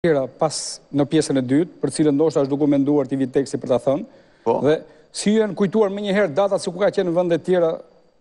tjera pas në pjesën e dytë, për cilën ndoshta është duke menduar ti vit teksti për ta thënë. Dhe si janë kujtuar më një herë datat se ku ka qenë në vende të tjera,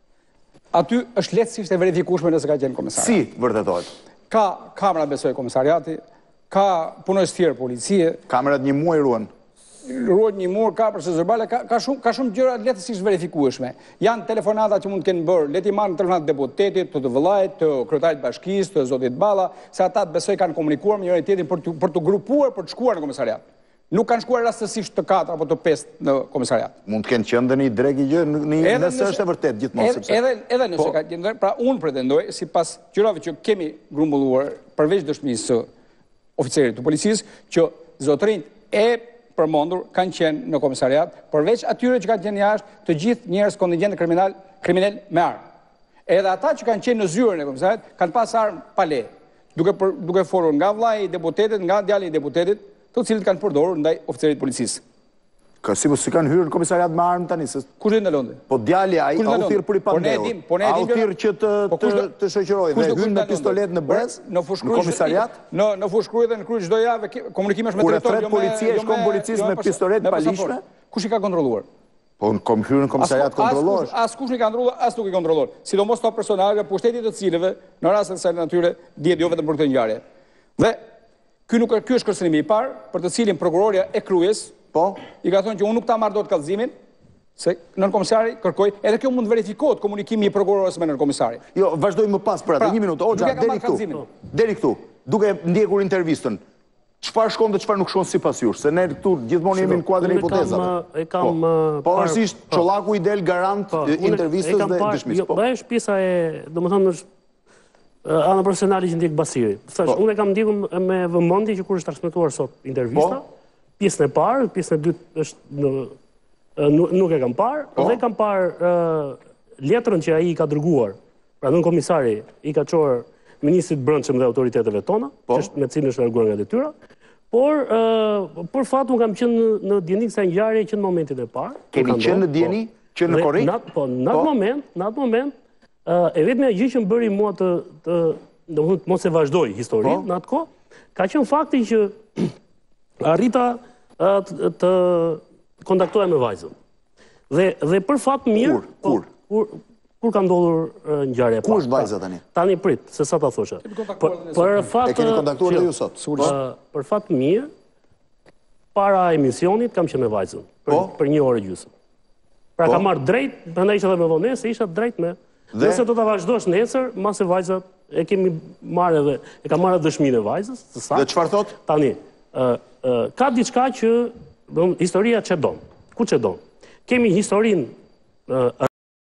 aty është lehtësisht e verifikueshme nëse ka qenë komisar. Si vërtetohet? Ka kamera besoj komisariati, ka punojës tjerë policie. Kamerat një muaj ruan. Ruhet një muaj, ka përse zërbale, ka shumë gjëra lehtësisht verifikueshme. Janë telefonata që mund të kenë bërë, le t'i marrin telefonat deputetit, të vëllait, të kryetarit bashkisë, të zotit Balla, se ata besoj kanë komunikuar me njëri tjetrin për të grupuar, për të shkuar në komisariat. Nuk kanë shkuar rastësisht të 4 apo të 5 në komisariat. Mund të kenë qenë një dreg i gjë, nëse është e vërtet gjithmonë sepse. Edhe nëse ka qenë, pra unë pretendoj, sipas gjërave që kemi grumbulluar, përveç dëshmisë së oficerit të policisë, që zotërinjt e përmendur kanë qenë në komisariat, përveç atyre që kanë qenë jashtë, të gjithë njerëz kontingjent kriminal me armë. Edhe ata që kanë qenë në zyrën e komisariat kanë pas armë pa leje, duke folur nga vllai i deputetit, nga djali i deputetit, të cilët kanë përdorur ndaj oficerit të policisë. Ka si kanë hyrë në komisariat me armë tani se kush e ndalon? Po djali ai au thirr për i pandehur. Au thirr që të shoqërojë dhe hyn me pistolet në brez në komisariat. Në fushkruaj dhe në kryq çdo javë komunikimesh me drejtorin. Kur thret policia, shkon policisë me pistolet palishme. Kush i ka kontrolluar? Po kom hyrë në komisariat kontrollosh. Askush nuk i ka kontrolluar, as nuk i kontrollon. Sidomos ato personazhe pushtetit të cilëve në rastin se natyre dihet jo vetëm për këtë ngjarje. Dhe ky është kërcënimi i parë për të cilin prokuroria e Kryes i ka thënë që unë nuk ta marr dot kallëzimin, se nërkomisari kërkoi, edhe kjo mund verifikohet komunikimi i prokurorës me nërkomisarin. Jo, vazhdojmë më pas për atë, një minutë, Hoxha, deri këtu, duke ndjekur intervistën, çfarë shkon dhe çfarë nuk shkon sipas jush, se ne këtu gjithmonë jemi në kuadrin e hipotezave. Po vazhdisht Çollaku i del garant intervistës dhe dëshmisë. Jo, është pjesa e, domethënë është ana profesionale që ndjek Basiri. Thash, unë e kam ndjekur me vëmendje që kur është transmetuar sot intervista, pjesën e parë, pjesën e dytë është nuk e kam parë, dhe kam parë letrën që ai i ka dërguar, pra nën komisari i ka çuar ministrit brendshëm dhe autoriteteve tona, me cilin është larguar nga detyra, por për fat unë kam qenë në dieni kësaj ngjarje që në momentin e parë. Keni qenë në dieni që në korrik? Po, në atë moment, e vetmja gjë që më bëri mua të mos e vazhdoj historinë në atë kohë, ka qenë fakti që arrita të kontaktoja me vajzën. Dhe për fat mirë... Kur ka ndodhur ngjarja e parë? Ku është vajza tani? Tani prit, se sa ta thosha. E keni kontaktuar dhe ju sot? Për fat mirë, para emisionit kam qenë me vajzën. Për 1 orë gjysmë. Pra ka marrë drejt, prandaj isha dhe me vonë, se isha drejt me... Nëse do ta vazhdosh nesër, mase vajzat e kemi marrë edhe, e ka marrë dëshminë e vajzës, së saktë. Dhe çfarë thot? Tani, ka diçka që historia çedon. Ku çedon? Kemi historinë